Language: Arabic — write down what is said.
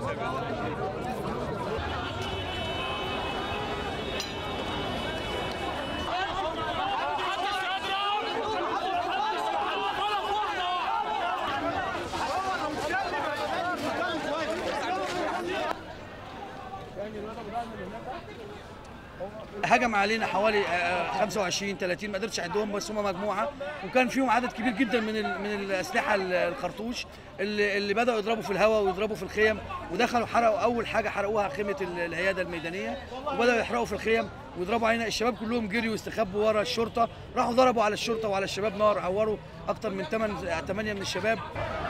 هجم علينا حوالي 25 30 ما قدرتش اعدهم، بس هم مجموعه، وكان فيهم عدد كبير جدا من الاسلحه الخرطوش اللي بداوا يضربوا في الهواء ويضربوا في الخيم، ودخلوا حرقوا اول حاجه حرقوها خيمه العياده الميدانيه، وبداوا يحرقوا في الخيم ويضربوا علينا. الشباب كلهم جريوا واستخبوا ورا الشرطه، راحوا ضربوا على الشرطه وعلى الشباب نار، عوروا اكتر من 8 من الشباب.